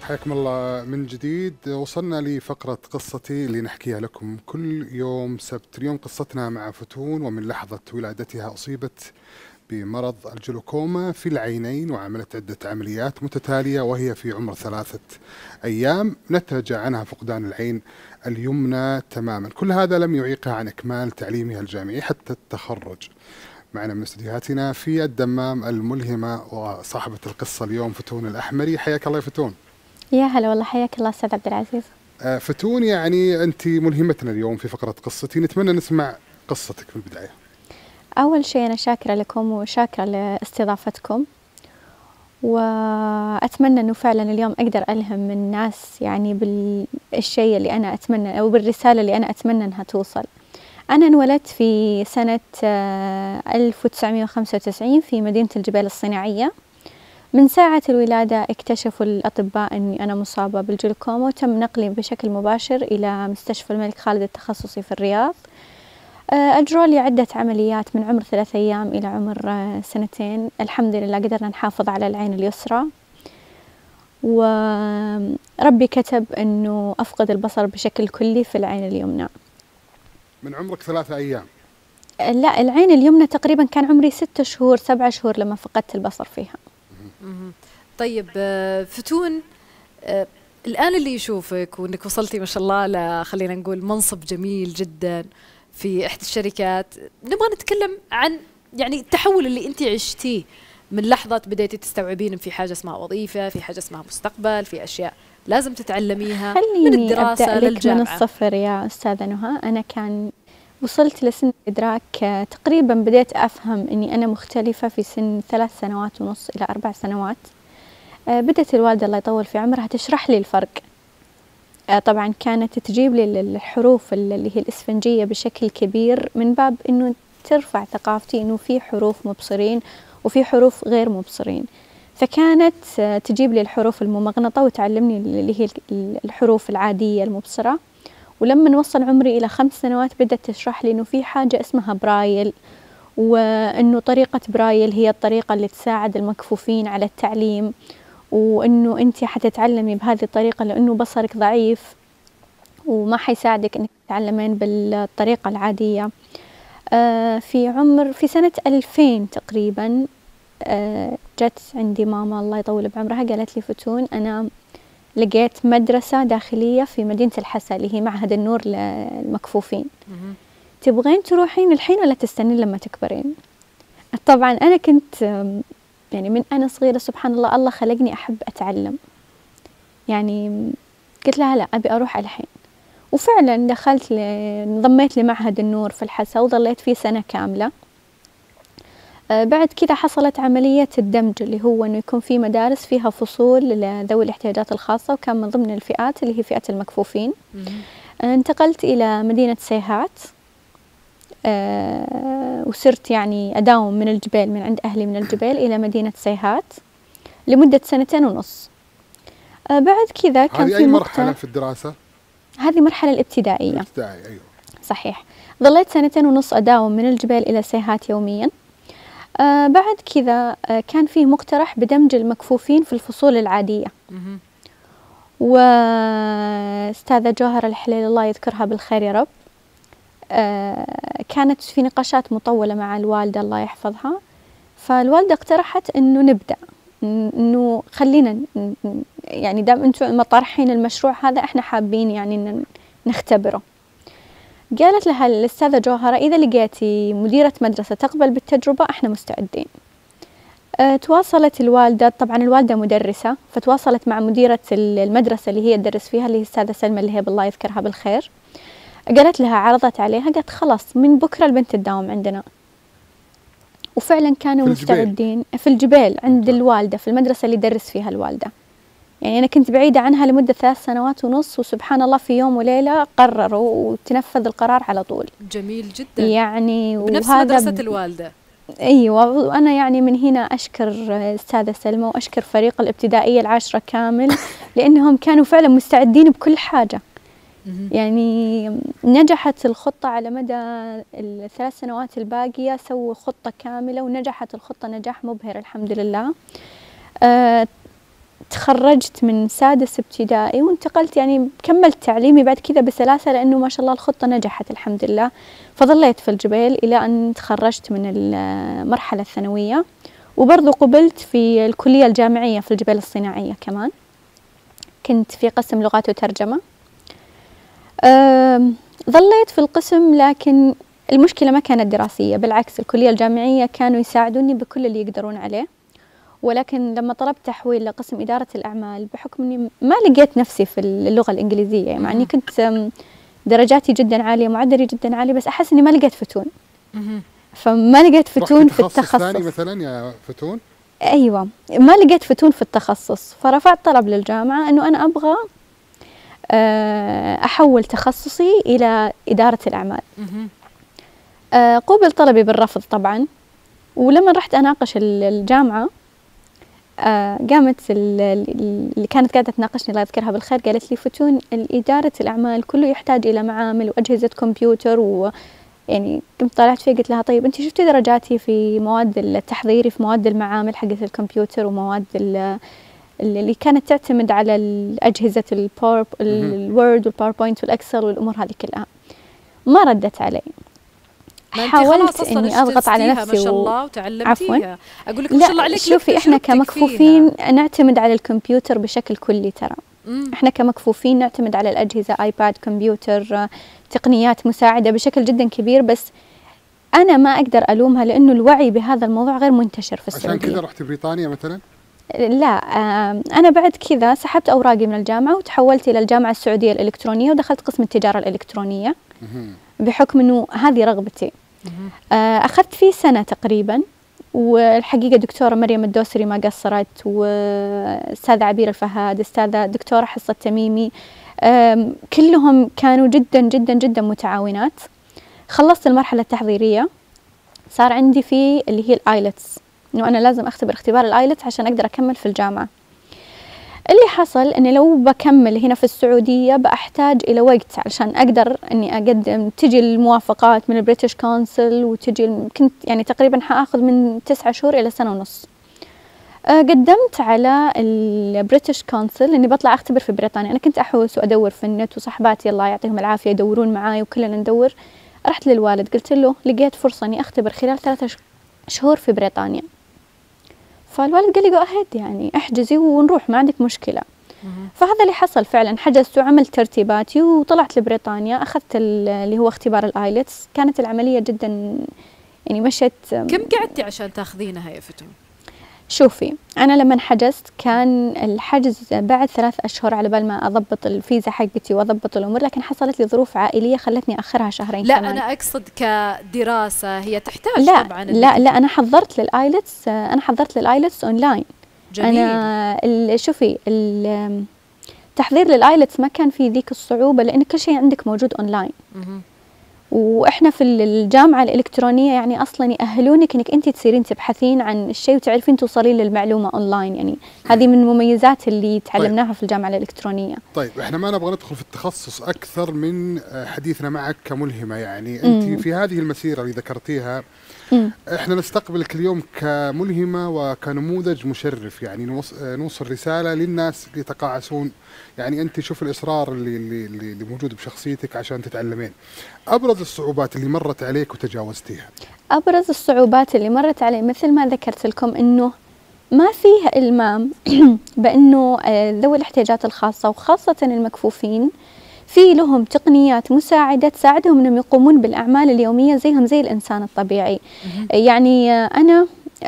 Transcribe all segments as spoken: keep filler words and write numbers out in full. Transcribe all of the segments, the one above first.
حياكم الله من جديد. وصلنا لفقرة قصتي اللي نحكيها لكم كل يوم سبت. اليوم قصتنا مع فتون، ومن لحظة ولادتها أصيبت بمرض الجلوكوما في العينين وعملت عدة عمليات متتالية وهي في عمر ثلاثة أيام. نتج عنها فقدان العين اليمنى تماما. كل هذا لم يعيقها عن إكمال تعليمها الجامعي حتى التخرج. معنا من استديوهاتنا في الدمام الملهمة وصاحبة القصة اليوم فتون الأحمري. حياك الله يا فتون. يا هلا والله، حياك الله أستاذ عبد العزيز. آه فتون، يعني أنت ملهمتنا اليوم في فقرة قصتي. نتمنى نسمع قصتك في البداية. أول شيء أنا شاكرة لكم وشاكرة لاستضافتكم، وأتمنى أنه فعلا اليوم أقدر ألهم الناس يعني بالشيء اللي أنا أتمنى أو بالرسالة اللي أنا أتمنى أنها توصل. أنا انولدت في سنة ألف وتسعمئة وخمسة وتسعين في مدينة الجبال الصناعية. من ساعة الولادة اكتشفوا الأطباء أني أنا مصابة بالجلوكوما، وتم نقلي بشكل مباشر إلى مستشفى الملك خالد التخصصي في الرياض. أجروا لي عدة عمليات من عمر ثلاثة أيام إلى عمر سنتين. الحمد لله قدرنا نحافظ على العين اليسرى، وربي كتب أنه أفقد البصر بشكل كلي في العين اليمنى. من عمرك ثلاثة أيام؟ لا، العين اليمنى تقريبا كان عمري ستة شهور سبعة شهور لما فقدت البصر فيها. طيب فتون، الآن اللي يشوفك وأنك وصلتي ما شاء الله ل خلينا نقول منصب جميل جدا في إحدى الشركات، نبغى نتكلم عن يعني التحول اللي أنت عشتيه من لحظة بديتي تستوعبين في حاجة اسمها وظيفة، في حاجة اسمها مستقبل، في أشياء لازم تتعلميها من الدراسة أبدأ للجامعة. من الصفر يا أستاذة نهى. أنا كان وصلت لسن إدراك تقريبا بديت أفهم أني أنا مختلفة في سن ثلاث سنوات ونص إلى أربع سنوات. بدأت الوالدة الله يطول في عمرها تشرح لي الفرق. طبعا كانت تجيب لي الحروف اللي هي الإسفنجية بشكل كبير من باب أنه ترفع ثقافتي أنه في حروف مبصرين وفي حروف غير مبصرين. فكانت تجيب لي الحروف الممغنطة وتعلمني اللي هي الحروف العادية المبصرة. ولما وصل عمري إلى خمس سنوات بدأت تشرح لي أنه في حاجة اسمها برايل، وأنه طريقة برايل هي الطريقة اللي تساعد المكفوفين على التعليم، وأنه أنت حتتعلمي بهذه الطريقة لأنه بصرك ضعيف وما حيساعدك أنك تتعلمين بالطريقة العادية. آه في عمر في سنة ألفين تقريبا آه جت عندي ماما الله يطول بعمرها قالت لي فتون، أنا لقيت مدرسة داخلية في مدينة الحسا اللي هي معهد النور للمكفوفين، تبغين تروحين الحين ولا تستنين لما تكبرين؟ طبعا أنا كنت يعني من أنا صغيرة سبحان الله الله خلقني أحب أتعلم، يعني قلت لها لا أبي أروح الحين. وفعلا دخلت انضميت لمعهد النور في الحسا وظليت فيه سنة كاملة. بعد كذا حصلت عملية الدمج اللي هو أنه يكون في مدارس فيها فصول لذوي الاحتياجات الخاصة، وكان من ضمن الفئات اللي هي فئة المكفوفين. انتقلت إلى مدينة سيهات، أه وصرت يعني أداوم من الجبال من عند أهلي من الجبال إلى مدينة سيهات لمدة سنتين ونص. أه بعد كذا كان في أي مرحلة في الدراسة؟ هذه المرحلة الابتدائية. الابتدائية أيوه. صحيح. ظليت سنتين ونص أداوم من الجبال إلى سيهات يوميا. آه بعد كذا آه كان فيه مقترح بدمج المكفوفين في الفصول العادية، وأستاذة جوهر الحليل الله يذكرها بالخير يا رب آه كانت في نقاشات مطولة مع الوالدة الله يحفظها. فالوالدة اقترحت أنه نبدأ أنه خلينا يعني دام أنتم مطرحين المشروع هذا احنا حابين يعني نختبره. قالت لها الأستاذة جوهرة إذا لقيتي مديرة مدرسة تقبل بالتجربة احنا مستعدين. أه تواصلت الوالدة، طبعا الوالدة مدرسة، فتواصلت مع مديرة المدرسة اللي هي تدرس فيها اللي هي الأستاذة سلمى اللي هي بالله يذكرها بالخير. قالت لها عرضت عليها قالت خلاص من بكرة البنت تداوم عندنا. وفعلا كانوا في مستعدين الجبال. في الجبال عند الوالدة في المدرسة اللي درس فيها الوالدة. يعني أنا كنت بعيدة عنها لمدة ثلاث سنوات ونص، وسبحان الله في يوم وليلة قرروا وتنفذ القرار على طول. جميل جدا. يعني بنفس وهذا مدرسة الوالدة. أيوة. وأنا يعني من هنا أشكر الأستاذة سلمى وأشكر فريق الابتدائية العاشرة كامل لأنهم كانوا فعلا مستعدين بكل حاجة. يعني نجحت الخطة على مدى الثلاث سنوات الباقية، سووا خطة كاملة ونجحت الخطة نجاح مبهر الحمد لله. أه تخرجت من سادس ابتدائي وانتقلت، يعني كملت تعليمي بعد كذا بسلاسة، لأنه ما شاء الله الخطة نجحت الحمد لله. فظليت في الجبيل إلى أن تخرجت من المرحلة الثانوية، وبرضو قبلت في الكلية الجامعية في الجبيل الصناعية كمان، كنت في قسم لغات وترجمة. ظليت في القسم، لكن المشكلة ما كانت دراسية، بالعكس الكلية الجامعية كانوا يساعدوني بكل اللي يقدرون عليه. ولكن لما طلبت تحويل لقسم إدارة الأعمال، بحكم أني ما لقيت نفسي في اللغة الإنجليزية، يعني مع أني كنت درجاتي جدا عالية، معدلي جدا عالي، بس أحس أني ما لقيت فتون. فما لقيت فتون في التخصص. ثاني مثلا يا فتون؟ أيوة، ما لقيت فتون في التخصص، فرفعت طلب للجامعة أنه أنا أبغى أحول تخصصي إلى إدارة الأعمال. قوبل طلبي بالرفض طبعا. ولما رحت أناقش الجامعة، قامت اللي كانت قاعدة تناقشني الله يذكرها بالخير، قالت لي فتون إدارة الأعمال كله يحتاج إلى معامل وأجهزة كمبيوتر، ويعني قمت طلعت فيه قلت لها طيب أنت شفتي درجاتي في مواد التحضيري في مواد المعامل حقة الكمبيوتر ومواد اللي كانت تعتمد على أجهزة الباور الوورد والباوربوينت والأكسل والأمور هذه كلها. ما ردت علي. حاولت اني اضغط على نفسي، ما شاء الله وتعلمتيها. اقول لك ما شاء الله عليك. شوفي احنا كمكفوفين نعتمد على الكمبيوتر بشكل كلي، ترى مم. احنا كمكفوفين نعتمد على الاجهزه، ايباد، كمبيوتر، تقنيات مساعده بشكل جدا كبير. بس انا ما اقدر الومها لانه الوعي بهذا الموضوع غير منتشر في السعوديه. عشان كذا رحت بريطانيا مثلا؟ لا، انا بعد كذا سحبت اوراقي من الجامعه وتحولت الى الجامعه السعوديه الالكترونيه، ودخلت قسم التجاره الالكترونيه مم. بحكم انه هذه رغبتي. أخذت فيه سنة تقريبا، والحقيقة دكتورة مريم الدوسري ما قصرت، وأستاذة عبير الفهاد، أستاذة دكتورة حصة تميمي، كلهم كانوا جدا جدا جدا متعاونات. خلصت المرحلة التحضيرية، صار عندي في اللي هي الآيلتس، إنه أنا لازم أختبر اختبار الآيلتس عشان أقدر أكمل في الجامعة. اللي حصل أني لو بكمل هنا في السعودية بأحتاج إلى وقت علشان أقدر أني أقدم، تجي الموافقات من البريتش كونسل، وتجي كنت يعني تقريبا حأخذ من تسعة شهور إلى سنة ونص. قدمت على البريتش كونسل إني بطلع أختبر في بريطانيا. أنا كنت أحوس وأدور في النت، وصحباتي الله يعطيهم العافية يدورون معاي وكلنا ندور. رحت للوالد قلت له لقيت فرصة إني أختبر خلال ثلاثة شهور في بريطانيا. فالوالد قال لي جو أهد، يعني احجزي ونروح ما عندك مشكلة. فهذا اللي حصل فعلا، حجزت وعملت ترتيباتي وطلعت لبريطانيا، أخذت اللي هو اختبار الآيلتس. كانت العملية جدا يعني مشت. كم قعدتي عشان تاخذينها يا فتون؟ شوفي أنا لما حجزت كان الحجز بعد ثلاث أشهر على بال ما أضبط الفيزا حقتي وأضبط الأمور، لكن حصلت لي ظروف عائلية خلتني أخرها شهرين. لا كمان. أنا أقصد كدراسة هي تحتاج لا طبعا. لا لا أنا حضرت للآيلتس، أنا حضرت للآيلتس أونلاين. جميل. أنا شوفي التحضير للآيلتس ما كان فيه ذيك الصعوبة، لأن كل شيء عندك موجود أونلاين. مه. وإحنا في الجامعة الإلكترونية يعني أصلاً يأهلونك إنك أنت تصيرين تبحثين عن الشيء وتعرفين توصلين للمعلومة أونلاين، يعني هذه من المميزات اللي تعلمناها طيب. في الجامعة الإلكترونية. طيب إحنا ما نبغى ندخل في التخصص أكثر من حديثنا معك كملهمة، يعني أنت مم. في هذه المسيرة اللي ذكرتيها مم. إحنا نستقبلك اليوم كملهمة وكنموذج مشرف، يعني نوصل رسالة للناس اللي يتقاعسون. يعني أنت شوف الإصرار اللي, اللي, اللي موجود بشخصيتك عشان تتعلمين. أبرز الصعوبات اللي مرت عليك وتجاوزتيها؟ أبرز الصعوبات اللي مرت علي مثل ما ذكرت لكم إنه ما فيه إلمام بأنه ذوي الاحتياجات الخاصة وخاصة المكفوفين في لهم تقنيات مساعدة تساعدهم أنهم يقومون بالأعمال اليومية زيهم زي الإنسان الطبيعي. يعني أنا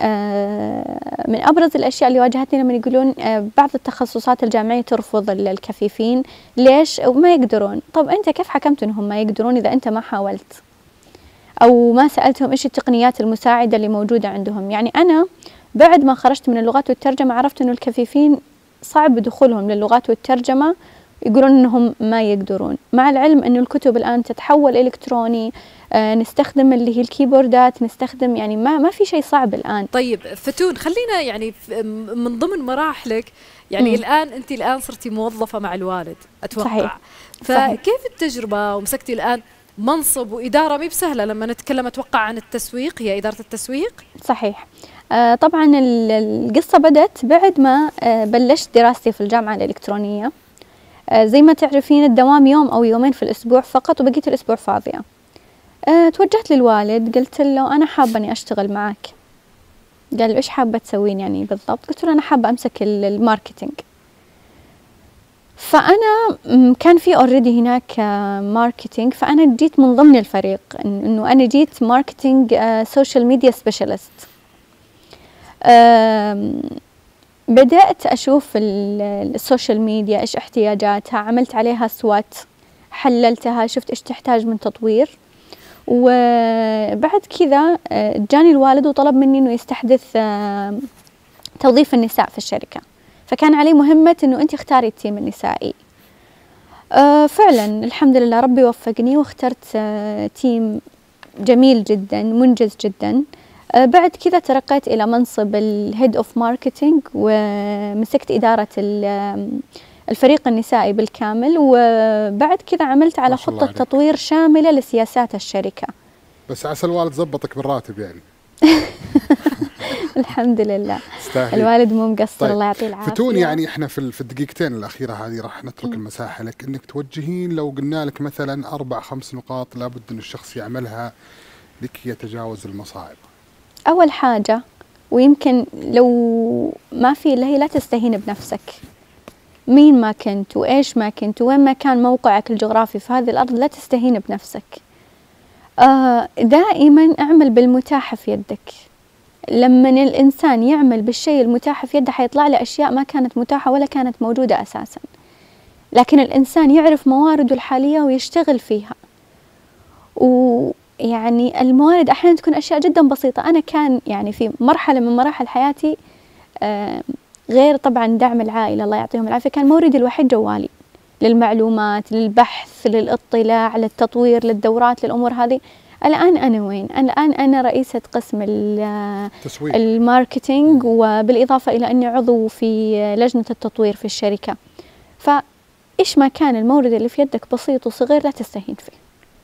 من أبرز الأشياء اللي واجهتني لما يقولون بعض التخصصات الجامعية ترفض الكفيفين، ليش؟ ما يقدرون. طب أنت كيف حكمت أنهم ما يقدرون إذا أنت ما حاولت أو ما سألتهم إيش التقنيات المساعدة اللي موجودة عندهم؟ يعني أنا بعد ما خرجت من اللغات والترجمة عرفت أنه الكفيفين صعب دخولهم للغات والترجمة، يقولون أنهم ما يقدرون، مع العلم أنه الكتب الآن تتحول إلكتروني، آه نستخدم اللي هي الكيبوردات، نستخدم يعني ما ما في شيء صعب الآن. طيب فتون خلينا يعني من ضمن مراحلك يعني مم. الآن أنت الآن صرتي موظفة مع الوالد أتوقع. صحيح. فكيف صحيح. التجربة ومسكتي الآن منصب وإدارة مي بسهلة لما نتكلم أتوقع عن التسويق، هي إدارة التسويق؟ صحيح. آه طبعا القصة بدت بعد ما آه بلشت دراستي في الجامعة الإلكترونية. آه زي ما تعرفين الدوام يوم أو يومين في الأسبوع فقط وبقيت الأسبوع فاضية. آه توجهت للوالد قلت له أنا حابة أني أشتغل معك. قال له إيش حابة تسوين يعني بالضبط؟ قلت له أنا حابة أمسك الماركتينج. فأنا كان في اوريدي هناك ماركتينج، فأنا جيت من ضمن الفريق، إنه أنا جيت ماركتينج سوشيال ميديا سبيشالست. بدأت أشوف السوشيال ميديا إيش احتياجاتها، عملت عليها سوات، حللتها، شفت إيش تحتاج من تطوير. وبعد كذا جاني الوالد وطلب مني إنه يستحدث توظيف النساء في الشركة، فكان علي مهمة إنه أنت اختاري التيم النسائي. أه فعلا الحمد لله ربي وفقني واخترت أه تيم جميل جدا منجز جدا. أه بعد كذا ترقيت إلى منصب الهيد أوف ماركتينج ومسكت إدارة الفريق النسائي بالكامل، وبعد كذا عملت على خطة تطوير شاملة لسياسات الشركة. بس عسى الوالد زبطك بالراتب يعني. الحمد لله استاهل. الوالد مو مقصر. طيب. الله يعطيه العافيه. فتون يعني احنا في الدقيقتين الاخيره هذه راح نترك م. المساحه لك انك توجهين، لو قلنا لك مثلا اربع خمس نقاط لابد ان الشخص يعملها لكي يتجاوز المصاعب. اول حاجه ويمكن لو ما في اللي هي لا تستهين بنفسك. مين ما كنت وايش ما كنت وين ما كان موقعك الجغرافي في هذه الارض لا تستهين بنفسك. آه دائما اعمل بالمتاح في يدك. لما الإنسان يعمل بالشيء المتاح في يده حيطلع له أشياء ما كانت متاحة ولا كانت موجودة أساسا. لكن الإنسان يعرف موارده الحالية ويشتغل فيها. ويعني الموارد أحيانا تكون أشياء جدا بسيطة. أنا كان يعني في مرحلة من مراحل حياتي آه غير طبعا دعم العائلة الله يعطيهم العافية، كان موردي الوحيد جوالي للمعلومات، للبحث، للإطلاع، للتطوير، للدورات، للأمور هذه. الآن أنا وين؟ الآن أنا رئيسة قسم التسويق الماركتينج، وبالإضافة إلى أني عضو في لجنة التطوير في الشركة. فإيش ما كان المورد اللي في يدك بسيط وصغير لا تستهين فيه.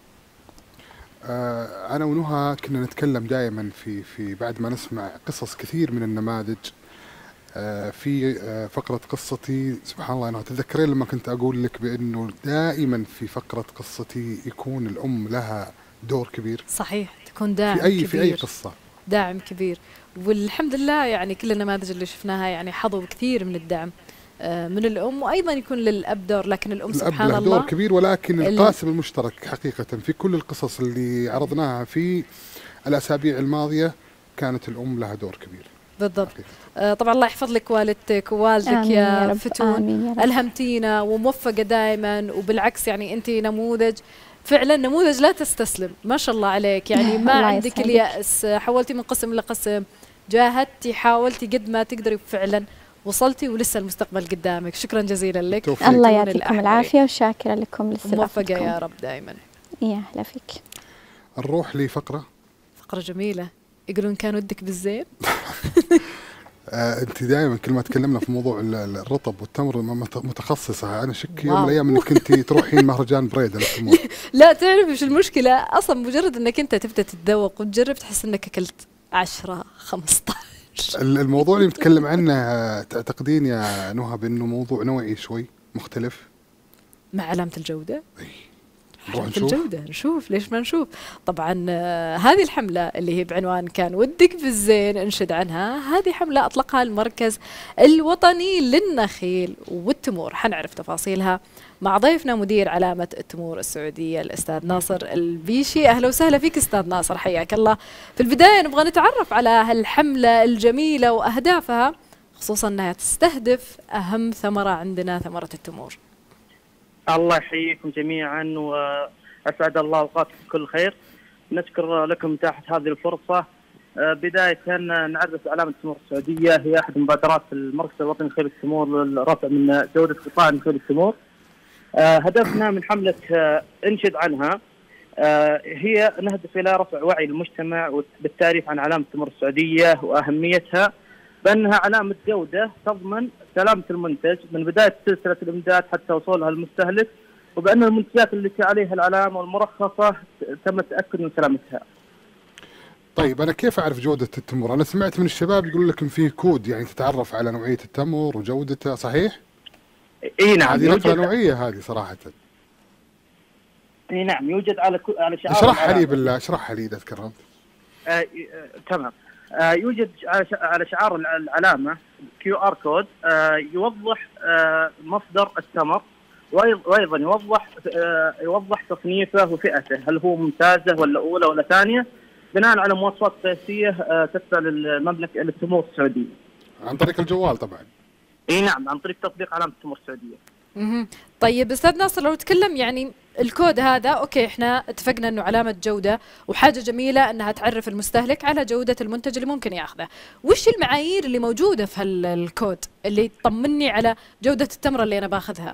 آه أنا ونهى كنا نتكلم دائما في في بعد ما نسمع قصص كثير من النماذج. آه في آه فقرة قصتي سبحان الله أنا تذكرين لما كنت أقول لك بأنه دائما في فقرة قصتي يكون الأم لها دور كبير. صحيح، تكون داعم في أي كبير. في أي قصة داعم كبير، والحمد لله يعني كل النماذج اللي شفناها يعني حظوا كثير من الدعم من الأم، وأيضا يكون للأب دور، لكن الأم سبحان الله دور كبير. ولكن القاسم المشترك حقيقة في كل القصص اللي عرضناها في الأسابيع الماضية كانت الأم لها دور كبير. بالضبط. آه طبعا الله يحفظ لك والدتك ووالدك يا, يا فتون. يا ألهمتينا وموفقة دائما، وبالعكس يعني أنت نموذج فعلا، نموذج لا تستسلم، ما شاء الله عليك يعني ما عندك اليأس، حولتي من قسم لقسم، جاهدتي، حاولتي قد ما تقدري، فعلا وصلتي ولسه المستقبل قدامك. شكرا جزيلا لك. توفيق. الله يعطيكم العافية وشاكرة لكم لاستضافتكم. موفقة يا رب دائما. يا هلا فيك. نروح لفقرة فقرة جميلة، يقولون كان ودك بالزين. آه انت دائما كل ما تكلمنا في موضوع الرطب والتمر متخصصه. انا شك يوم من الايام انك كنت تروحين مهرجان بريده للتمور. لا تعرف ايش المشكله؟ اصلا مجرد انك انت تبدا تتذوق وتجرب تحس انك اكلت عشرة خمسة عشر. الموضوع اللي نتكلم عنه تعتقدين يا نهى بانه موضوع نوعي شوي مختلف مع علامه الجوده؟ اي علامة الجودة نشوف، ليش ما نشوف. طبعا آه هذه الحملة اللي هي بعنوان كان ودك بالزين انشد عنها، هذه حملة أطلقها المركز الوطني للنخيل والتمور. حنعرف تفاصيلها مع ضيفنا مدير علامة التمور السعودية الأستاذ ناصر البيشي. أهلا وسهلا فيك أستاذ ناصر، حياك الله. في البداية نبغى نتعرف على هالحملة الجميلة وأهدافها، خصوصا أنها تستهدف أهم ثمرة عندنا، ثمرة التمور. الله يحييكم جميعا وأسعد الله أوقاتكم بكل خير. نشكر لكم إتاحة هذه الفرصة. بداية نعرف علامة التمور السعودية هي أحد مبادرات المركز الوطني لنخيل التمور للرفع من جودة قطاع نخيل التمور. هدفنا من حملة انشد عنها هي نهدف إلى رفع وعي المجتمع بالتعريف عن علامة التمور السعودية وأهميتها، بأنها علامة جودة تضمن سلامة المنتج من بداية سلسلة الإمداد حتى وصولها للمستهلك، وبأن المنتجات التي عليها العلامة والمرخصة تم التأكد من سلامتها. طيب انا كيف اعرف جوده التمر؟ انا سمعت من الشباب يقول لك ان في كود يعني تتعرف على نوعيه التمر وجودته، صحيح؟ اي نعم. هذه نقله نوعيه هذه صراحه. اي نعم، يوجد على كو... على شعار. اشرحها لي بالله، اشرحها لي اذا تكرمت. آه آه تمام. آه يوجد على شعار العلامه كيو ار كود آه يوضح آه مصدر التمر، وايضا يوضح آه يوضح تصنيفه وفئته، هل هو ممتازه ولا اولى ولا ثانيه، بناء على مواصفات قياسيه آه تتبع للمملكه للتمور السعوديه. عن طريق الجوال طبعا. اي نعم، عن طريق تطبيق علامه التمور السعوديه. اها طيب استاذ ناصر، لو نتكلم يعني الكود هذا، اوكي احنا اتفقنا انه علامه جوده وحاجه جميله انها تعرف المستهلك على جوده المنتج اللي ممكن ياخذه، وش المعايير اللي موجوده في هالكود اللي تطمني على جوده التمره اللي انا باخذها؟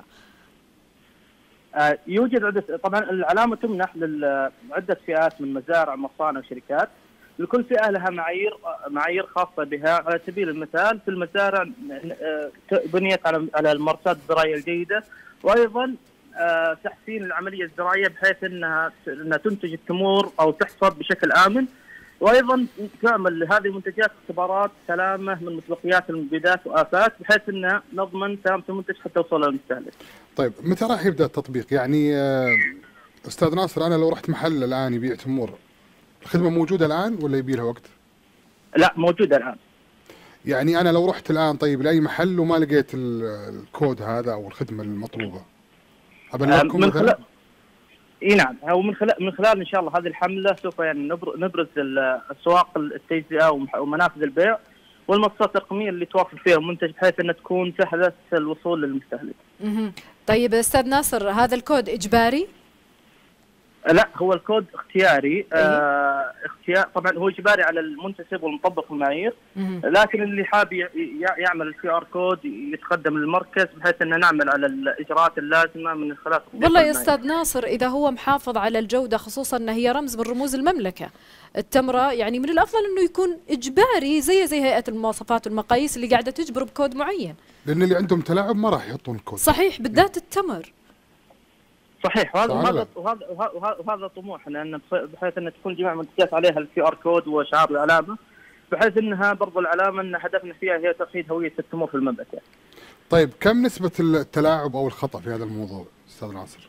آه يوجد عده، طبعا العلامه تمنح لعده فئات من مزارع مصانع وشركات، لكل فئه لها معايير معايير خاصه بها. على سبيل المثال في المزارع بنيت على على الممارسات الزراعيه الجيده، وايضا آه تحسين العمليه الزراعيه بحيث انها انها تنتج التمور او تحصد بشكل امن، وايضا تعمل لهذه المنتجات اختبارات سلامه من متبقيات المبيدات وافات بحيث انها نضمن سلامه المنتج حتى يوصل للمستهلك. طيب متى راح يبدا التطبيق؟ يعني آه استاذ ناصر، انا لو رحت محل الان يبيع تمور، الخدمه موجوده الان ولا يبي لها وقت؟ لا، موجوده الان. يعني انا لو رحت الان طيب لاي محل وما لقيت الكود هذا او الخدمه المطلوبه، ابلغكم من مثلا؟ خلال اي نعم، او من خلال من خلال ان شاء الله هذه الحمله سوف يعني نبرز الاسواق التجزئه ومنافذ البيع والمنصات الرقميه اللي توفر فيها المنتج بحيث انها تكون سهله الوصول للمستهلك. اها طيب استاذ ناصر، هذا الكود اجباري؟ لا، هو الكود اختياري. آه اختيار طبعا، هو اجباري على المنتسب والمطبق المعايير، لكن اللي حاب يعمل الكي ار كود يتقدم للمركز بحيث ان نعمل على الاجراءات اللازمه من خلال. والله يا استاذ ناصر، اذا هو محافظ على الجوده، خصوصا ان هي رمز من رموز المملكه التمره، يعني من الافضل انه يكون اجباري زي زي هيئه المواصفات والمقاييس اللي قاعده تجبر بكود معين. لان اللي عندهم تلاعب ما راح يحطون كود. صحيح، بالذات التمر. صحيح، وهذا وهذا وهذا وهذا طموحنا، ان بحيث ان تكون جميع المنتجات عليها الكيو ار كود وشعار العلامه، بحيث انها برضو العلامه ان هدفنا فيها هي تقييد هويه التمور في المملكه. طيب كم نسبه التلاعب او الخطا في هذا الموضوع استاذ ناصر؟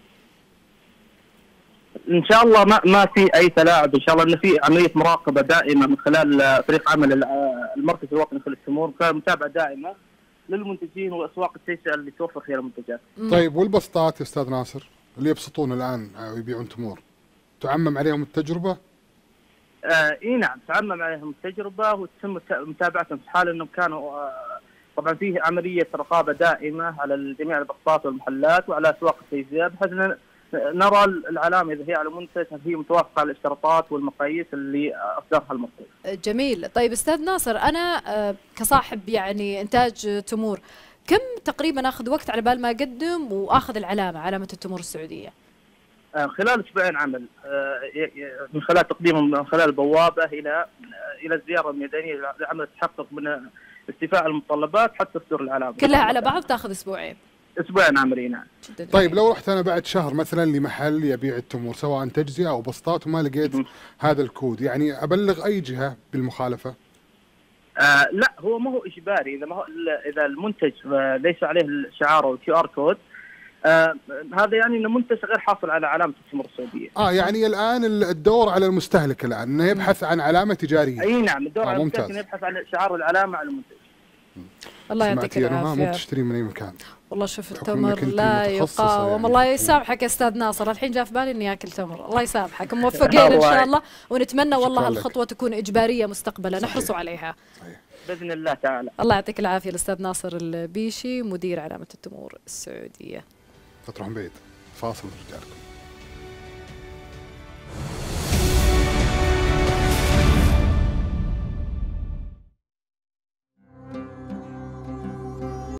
ان شاء الله ما ما في اي تلاعب، ان شاء الله ان في عمليه مراقبه دائمه من خلال فريق عمل المركز الوطني للتمور، متابعه دائمه للمنتجين والاسواق التجزئه اللي توفر فيها المنتجات. طيب والبسطات يا استاذ ناصر اللي يبسطون الان ويبيعون تمور، تعمم عليهم التجربه؟ آه اي نعم، تعمم عليهم التجربه وتتم متابعتهم في حال انهم كانوا آه طبعا فيه عمليه رقابه دائمه على جميع البسطات والمحلات وعلى اسواق التجزئه، بحيث نرى العلامه اذا هي على منتج هل هي متوافقه على الاشتراطات والمقاييس اللي اصدرها المركز. جميل. طيب استاذ ناصر، انا آه كصاحب يعني انتاج تمور، كم تقريبا اخذ وقت على بال ما اقدم واخذ العلامه، علامه التمور السعوديه؟ آه خلال اسبوعين عمل، آه من خلال تقديمهم من خلال البوابه الى الى الزياره الميدانيه لعمل التحقق من استيفاء المتطلبات حتى صدور العلامه. كلها على بعض تاخذ اسبوعين؟ اسبوعين عملي، نعم. طيب لو رحت انا بعد شهر مثلا لمحل يبيع التمور سواء تجزئه او بسطات وما لقيت م. هذا الكود، يعني ابلغ اي جهه بالمخالفه؟ آه لا، هو ما هو اجباري. اذا ما هو اذا المنتج ليس عليه الشعار او الكيو ار كود، آه هذا يعني ان المنتج غير حاصل على علامه التمور السعوديه. اه يعني الان الدور على المستهلك الان انه يبحث عن علامه تجاريه. اي نعم، الدور آه على المستهلك انه يبحث عن شعار والعلامه على المنتج. الله يعطيك العافيه. مو بتشتري من اي مكان. والله شوف التمر لا يقاوم. يعني. الله يسامحك يا استاذ ناصر، الحين جاء في بالي اني اكل تمر. الله يسامحك، موفقين ان شاء الله، ونتمنى والله الخطوه تكون اجباريه مستقبلا، نحرصوا عليها. صحيح. باذن الله تعالى. الله يعطيك العافيه الاستاذ ناصر البيشي، مدير علامه التمور السعوديه. لا تروحون بعيد، فاصل ونرجع لكم.